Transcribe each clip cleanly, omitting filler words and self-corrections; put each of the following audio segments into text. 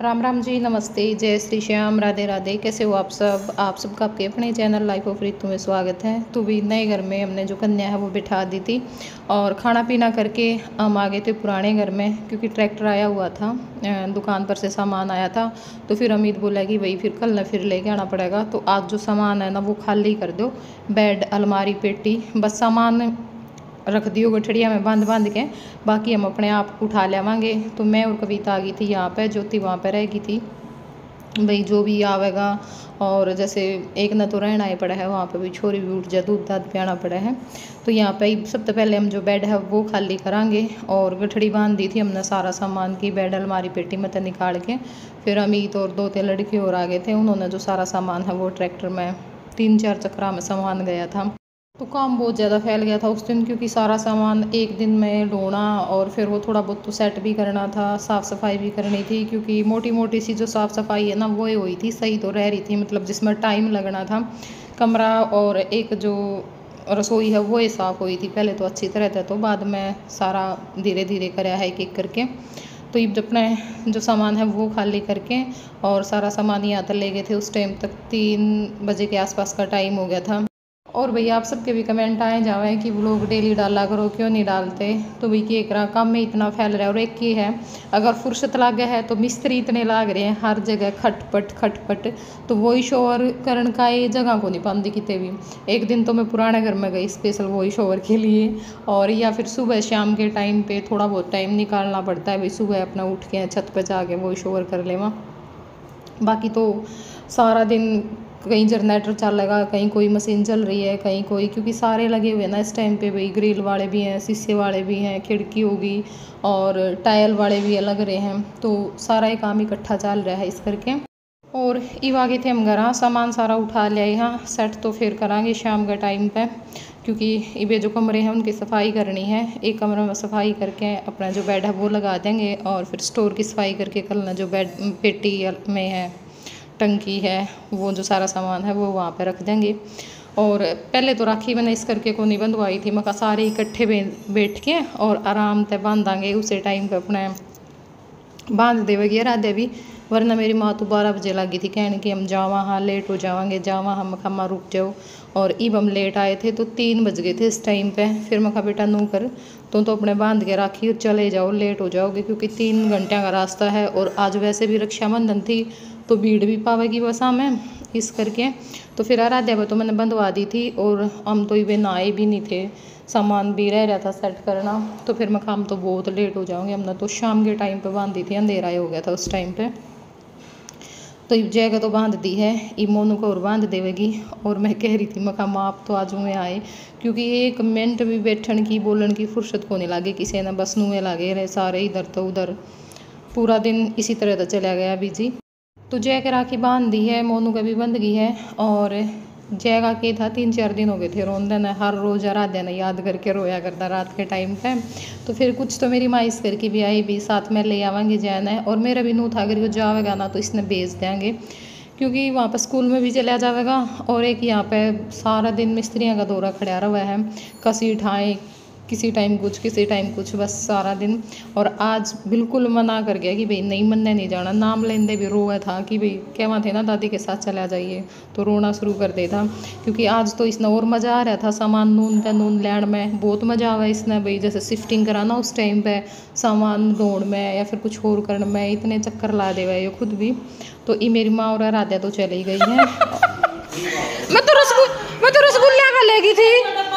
राम राम जी, नमस्ते, जय श्री श्याम, राधे राधे। कैसे हो आप सब? आप सबका आपके अपने चैनल लाइफ ऑफ रितु में स्वागत है। तो भी नए घर में हमने जो कन्या है वो बिठा दी थी और खाना पीना करके हम आ गए थे पुराने घर में, क्योंकि ट्रैक्टर आया हुआ था, दुकान पर से सामान आया था। तो फिर अमित बोला कि भाई फिर कल ना फिर लेके आना पड़ेगा, तो आज जो सामान है ना वो खाली कर दो, बेड, अलमारी, पेटी, बस सामान रख दियो गठड़िया में बांध बांध के, बाकी हम अपने आप उठा लेवांगे। तो मैं और कविता आ गई थी यहाँ पे, ज्योति वहाँ पे रह गई थी। भाई जो भी आवेगा, और जैसे एक न तो रहना ही पड़ा है वहाँ पे, भी छोरी भी उठ जाए, दूध दाद पियाना पड़ा है। तो यहाँ पे सबसे पहले हम जो बेड है वो खाली करांगे, और गठड़ी बांध दी थी हमने सारा सामान की, बेड, अलमारी, पेटी में निकाल के। फिर अमित और 2-3 लड़के और आ गए थे, उन्होंने जो सारा सामान है वो ट्रैक्टर में 3-4 चक्रा में सामान गया था। तो काम बहुत ज़्यादा फैल गया था उस दिन, क्योंकि सारा सामान एक दिन में ढोना, और फिर वो थोड़ा बहुत तो सेट भी करना था, साफ़ सफाई भी करनी थी, क्योंकि मोटी मोटी सी जो साफ़ सफाई है ना वो हुई थी, सही तो रह रही थी, मतलब जिसमें टाइम लगना था। कमरा और एक जो रसोई है वो ही साफ़ हुई थी पहले तो अच्छी तरह था, तो बाद में सारा धीरे धीरे कराया है एक एक करके। तो ये अपने जो सामान है वो खाली करके और सारा सामान यहाँ तक ले गए थे। उस टाइम तक 3 बजे के आसपास का टाइम हो गया था। और भैया आप सबके भी कमेंट आए जावे कि व्लॉग डेली डाला करो, क्यों नहीं डालते? तो भाई कि एक काम में इतना फैल रहा है, और एक ही है, अगर फुर्सत लागे है तो मिस्त्री इतने लाग रहे हैं हर जगह, खटपट खटपट, तो वॉइस ओवर करने का ये जगह को नहीं पाती कितने भी। एक दिन तो मैं पुराने घर में गई स्पेशल वॉइस ओवर के लिए, और या फिर सुबह शाम के टाइम पे थोड़ा बहुत टाइम निकालना पड़ता है, भाई सुबह अपना उठ के छत पर जाके वॉइस ओवर कर लेवा। बाकी तो सारा दिन कहीं जनरेटर चलेगा, कहीं कोई मशीन चल रही है, कहीं कोई, क्योंकि सारे लगे हुए हैं ना इस टाइम पे, भाई ग्रिल वाले भी हैं, शीशे वाले भी हैं, खिड़की होगी, और टायल वाले भी लग रहे हैं। तो सारा ही काम इकट्ठा चल रहा है इस करके। और इव आगे थे हम घर, सामान सारा उठा लिया यहाँ सेट, तो फिर करांगे शाम के टाइम पे, क्योंकि इबे जो कमरे हैं उनकी सफाई करनी है। एक कमरे में सफाई करके अपना जो बेड है वो लगा देंगे, और फिर स्टोर की सफाई करके कल ना जो बेड, पेटी में है, टंकी है, वो जो सारा सामान है वो वहाँ पे रख देंगे। और पहले तो राखी मैंने इस करके को नहीं बंधवाई थी, मैं सारे इकट्ठे बैठ के और आराम से बांधांगे, उसे टाइम पे अपने बांध देवेगी राधे भी। वरना मेरी माँ तो 12 बजे लगी थी कहने कि हम जावा, हाँ लेट हो जावांगे, जावा हम खम्मा रुक जाओ। और इब हम लेट आए थे तो 3 बज गए थे इस टाइम पे। फिर मैं कहा बेटा नू कर, तो अपने बांध के राखी और चले जाओ, लेट हो जाओगे, क्योंकि 3 घंटे का रास्ता है, और आज वैसे भी रक्षाबंधन थी तो भीड़ भी पावेगी बसा में, इस करके। तो फिर आराध्या पर तो मैंने बंधवा दी थी, और हम तो इवे नहाए भी नहीं थे, सामान भी रह रहा था सेट करना। तो फिर मैं काम तो बहुत लेट हो जाऊंगी, हमने तो शाम के टाइम पे बांध दी थी, अंधेरा ही हो गया था उस टाइम पे। तो इब जगह तो बांध दी है, इब मोनू को और बांध देवेगी। और मैं कह रही थी मैं कहा माँ आप तो आज में आए, क्योंकि एक मिनट भी बैठन की बोलन की फुर्सत को नहीं लागे किसी ने, बस नुए लागे रहे सारे इधर तो उधर, पूरा दिन इसी तरह तो चला गया बिजी। तो जय के राखी बांध दी है, मोनू का भी बंध गई है। और जय का के था 3-4 दिन हो गए थे रोंदे ने, हर रोज़ आराध्या ने याद करके रोया करता रात के टाइम पे। तो फिर कुछ तो मेरी माँ इस करके भी आई भी, साथ में ले आवांगी जय ने, और मेरा भी नू था अगर वो जाएगा ना तो इसने भेज देंगे, क्योंकि वहाँ पर स्कूल में भी चला जाएगा। और एक यहाँ पे सारा दिन मिस्त्रियों का दौरा खड़ा हुआ है, कसी ठाएँ, किसी टाइम कुछ, किसी टाइम कुछ, बस सारा दिन। और आज बिल्कुल मना कर गया कि भाई नहीं, मनने नहीं जाना, नाम लेंदे भी रोया था कि भाई कहवा थे ना दादी के साथ चला जाइए, तो रोना शुरू कर दे था। क्योंकि आज तो इसने और मज़ा आ रहा था सामान नून लैंड में, बहुत मज़ा आवा इसने, भाई जैसे शिफ्टिंग कराना उस टाइम पे, सामान ढोड़ में या फिर कुछ और करने में, इतने चक्कर ला देवा ये खुद भी। तो ये मेरी माँ और राध्या तो चली गई है। मैं तो रसगुल्ला का लेगी थी,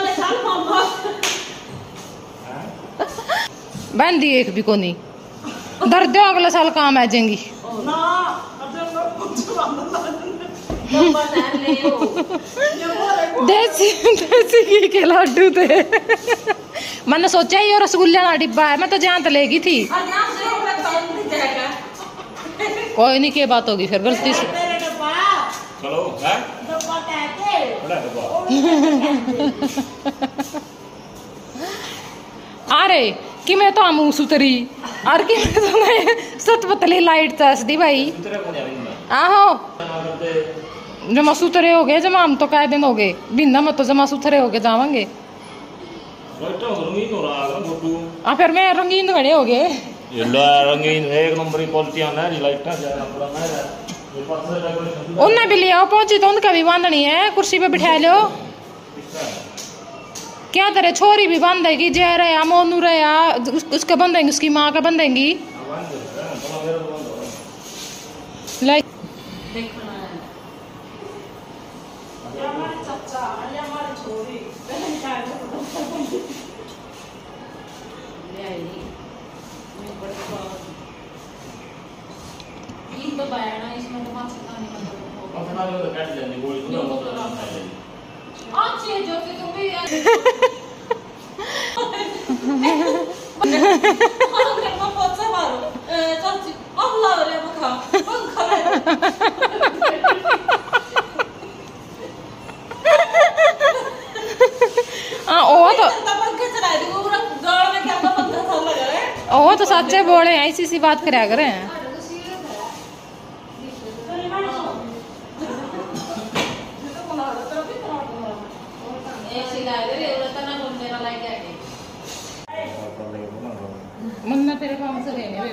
बंदी एक भी को नहीं दर्द, अगले साल काम आ जाएंगी। देसी घी के लड्डू थे। मैंने सोचा ये रसगुल्ला का डिब्बा है, मैं तो जहाँ तलेगी थी। कोई नहीं, क्या बात होगी फिर गलती से। अरे कि मैं तो मुँह सुतरी, और कि मैं तो मैं सतपतली लाइट चस दी भाई। आहो जमा सुथरे हो गए, जमा हम तो कई दिन हो गए बिना मत तो जमा सुथरे हो गए जावांगे। फिर मैं रंगीन घड़े हो गए। ये लो रंगीन एक नंबर की क्वालिटी आना है लाइट ना ज्यादा पुराना है ये परसों डेकोरेशन उन्हें भी ले आओ पहुंची तो उनका भी बांधनी है कुर्सी पे बिठा लो क्या तेरे छोरी भी बांधेगी जय रहा मोनू रहा उसका बंधेंगी उसकी माँ का बंधेंगी लाइक इसमें तो अच्छी जो कि तुम भी ओ तो सच्चे बोले ऐसी सी बात करा करे हैं मन्ना तेरे काम से लेने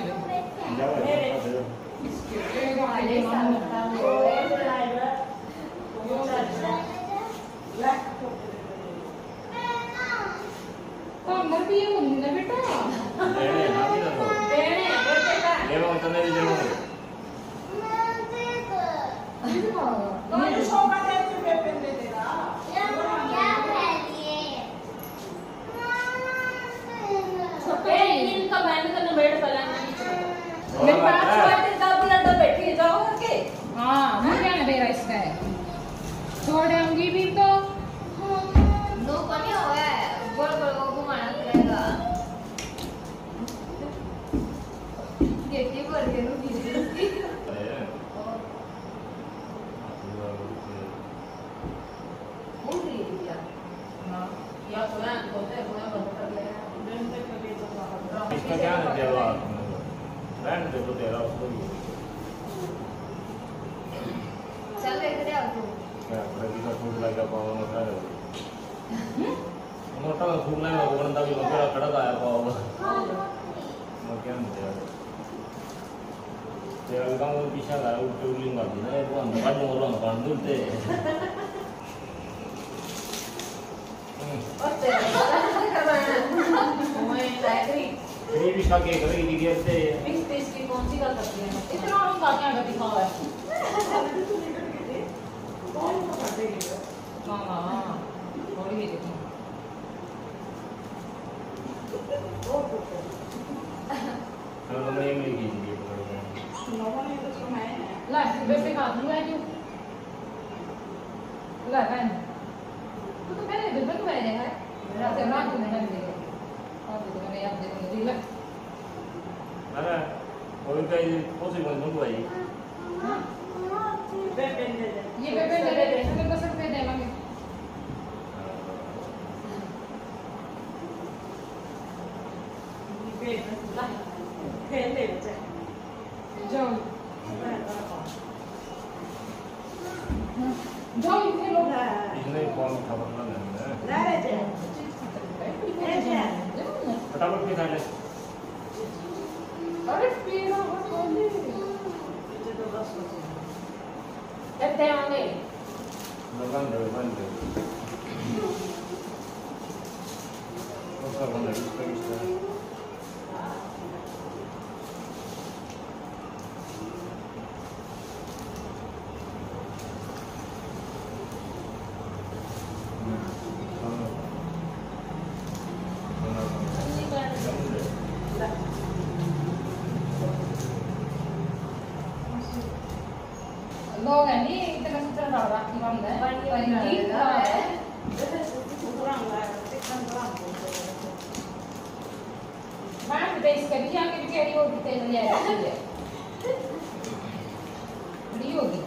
हाँ मुझे ना मेरा इसका है छोड़ूंगी भी तो दो कमी हुआ है बोल बोल वो घुमाना पड़ेगा देखिए बोल के नो बीच या पूरा बोलते पूरा बंद कर ले इसका क्या है जवाब ब्रांड देखो तेरा उसको चल देख रहे हो तू क्या प्रति का फूल लगा पाव मोटा है मोटा फूल लगा वो बंदा भी मेरा खड़ा आया पाव मैं क्या नहीं यार तेरा काम वो पीछे लगा उल्टे उल्टी मार दी ना वो अंदर काट मोर रहा काट दूलते और तेरा करवाना मैं लाइब्रेरी ये भी खा के करेगी गिर से मिक्स टेस्ट की कौन सी गल करती है इतना हम क्या कर दिखावा है हाँ थोड़ी ही देखो तो मैं ये मिल गई ला बेटे खा दूंगा क्यों ला बहन तू तो पहले दिन में बैठे है रात से रात में नहीं देगा और तो मैंने याद देखो दिला अरे कोई कहीं पॉसिबल नहीं हुआ ये ये बेबे ले ले हमें बस रुपए दे मांगे जाओ जाओ इतने लोग इसने कौन खबर ना है फटाफट पे खा ले अरे पीना मत बोली कहते होंगे बंद बंद उसका बंद इसका लोग हैं नहीं इतना सुथरा राखी बंद है ठीक है मैं बेस कर क्या कि बेचारी वो भी तेल ले आई है बड़ी होगी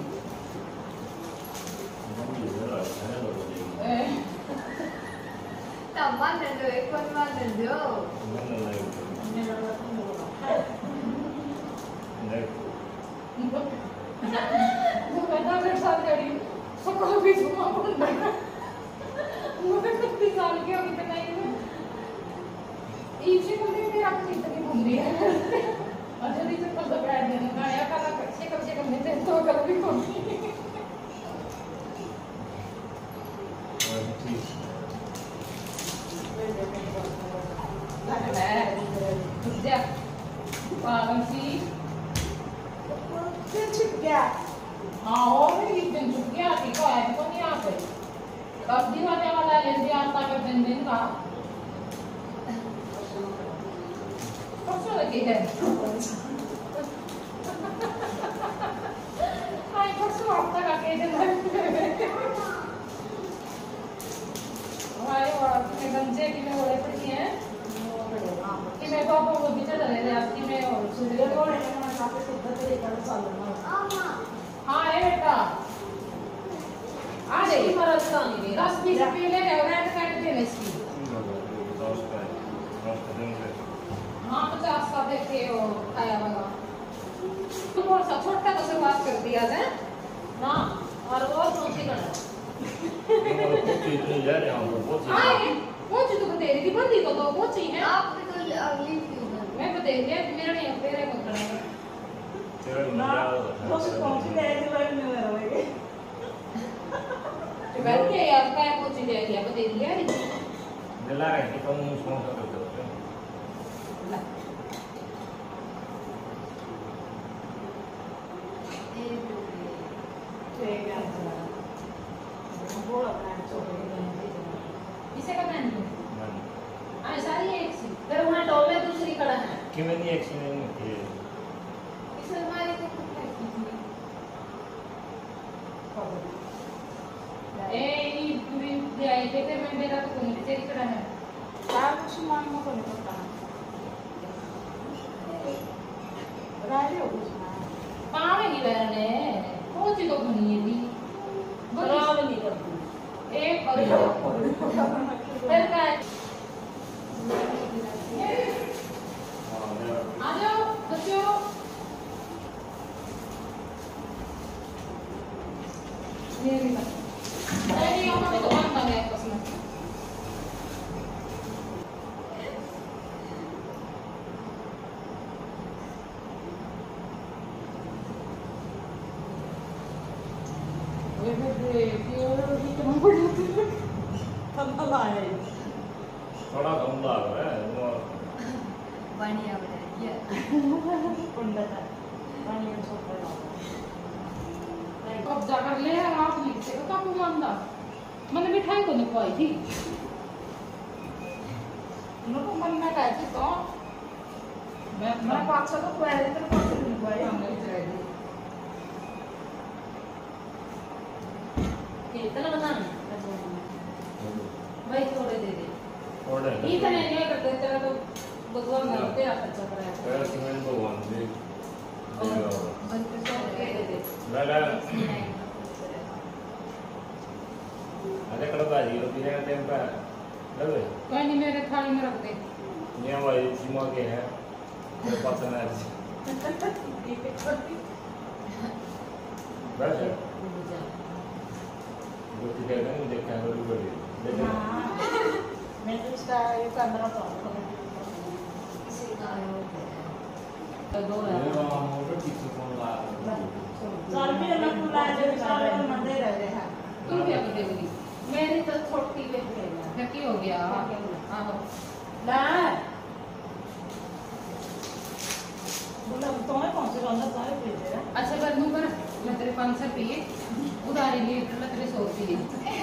तब मान दो एक और मान दो वो कहता मेरे साथ करी सको भी जुमा बंद है मुझे कितनी साल की होगी बताइए इसी को दे रखती थी घूमती है अच्छा दी चप्पल तो बैठ देना आया कल कच्चे कम से कम नहीं तो कल भी घूमती छिप गया। हाँ और एक दिन छुप गया थी को है तो नहीं आ गई कब दीवाने वाला ले दिया आता कर दिन का परसों लगी है आई परसों हफ्ता का के दिन हमारे और अपने गंजे की में ओले पड़ी हैं कि मैं पापा को पीछे चले गए आपकी में और सूर्य को लेना काफी शुद्ध तरीका से चलना। हाँ है बेटा आ गई हमारा स्थान ही 10-20 रुपये ले रहे हो रेंट काट देने इसकी हाँ 50 का देखे हो खाया वाला तुम और सा छोटा तो शुरुआत कर दिया है ना और वो कौन सी करना हाँ वो चीज तो बतेरी की बंदी को तो वो चाहिए आप भी तो अगली क्यों मैं बतेरी है मेरा नहीं अपने रे को करना ना वो से कौन सी ले रही है में रहोगे तो बैठ के यार का वो चीज है क्या बतेरी है दिला रहे कि तुम फोन कर दो ठीक है वो अपना छोटे इसे का पहन लूं हाँ सारी एक सी फिर वहाँ टॉल में दूसरी कड़ा है कि मैंने एक्शन नहीं किए इसे हमारे को कुछ ए ये पूरी जाए कहते मैं मेरा तो कोई तेरी कड़ा है क्या कुछ मान को नहीं पता राजी हो कुछ ना पावे नहीं रहने वो चीज तो बनी है दी खराब नहीं करती एक और फिर का आ जाओ बच्चों ये भी ना नहीं हमारे तो बंद है कसम ये भी प्योर ही तो पड़ जाती है थंबा लाए थोड़ा कम लग रहा है बढ़िया बढ़िया पंडित है पानी में सोता है कब जाकर ले आप लिखते हो कब मानदा मैंने मिठाई को नहीं खुआई थी उनको मन में कहती तो मैं 500 तो खुआ रही थी 500 नहीं खुआई हमने इधर कितना बनाना भाई थोड़े दे दे ऑर्डर इतने नहीं करते तेरा तो भगवान ना तेरा खर्चा कराया तेरा सीमेंट भगवान दे बंद कर दे दे लगा अरे कल बाजी और पीने का टाइम पे लगे कोई नहीं मेरे थाली में रख दे ये वाली सीमा के है मेरे पास ना है बस वो ठीक है नहीं देखा है बड़ी बड़ी लेकिन मैं तो इसका ये कैमरा तो किसी का दो है ये मोटर ठीक से फोन ला चल भी ना खुला जो सारे मंदिर रह रहे हैं तुम क्या कर देगी मेरी तो छोटी बेटी है फिर की हो गया आहो ना बोला तो है कौन से रंग का है भेज रहा अच्छा कर दूं कर मैं तेरे 500 रुपये उधारी ली मैं तेरे 100 रुपये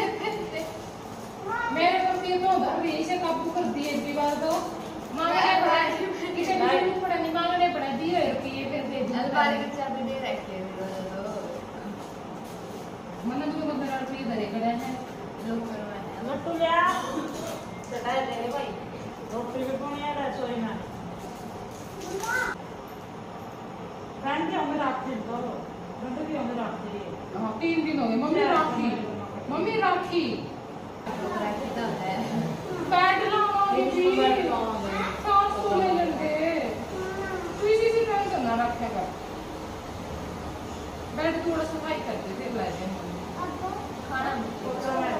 मेरे पर के तो उधार भी इसे काबू कर दिए इतनी बार तो मांगने पड़ा किसे भी पड़ा नहीं मांगने पड़ा 20 रुपये फिर दे दे अलमारी में चाबी दे रखी है मन जो बंदा रुपये धरे करे हैं लोग करवाए लट्टू ले आ चटा ले भाई रोटी भी कौन यार रसोई में फ्रेंड भी हमें रखती तो फ्रेंड भी हमें रखती हां 3 दिन हो गए मम्मी राखी रखी तो है बैठ लो मम्मी जी बैठ लो। सांस तो ले लेंगे तू इसी से ट्राई करना रखेगा बैठ थोड़ा सफाई करते फिर ला दे खाना पोचा में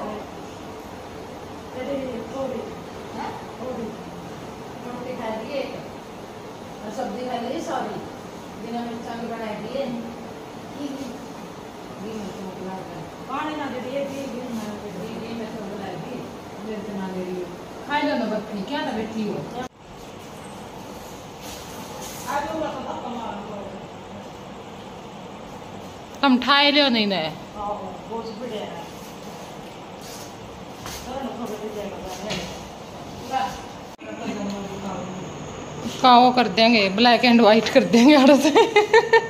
तेरी थोड़ी है थोड़ी रोटी खा लिए और सब्जी खा ली सारी बिना मिर्चा के बना दिए पानी ना दे दिए दी मैं सब बना दी मेरे ना दे रही खाई लो ना बच्ची क्या ना बैठी हो आज वो तो कमाल हम ठाए लियो नहीं ना हां वो सब बढ़िया है तो ना खबर दे जाएगा काओ कर देंगे ब्लैक एंड वाइट कर देंगे आड़े से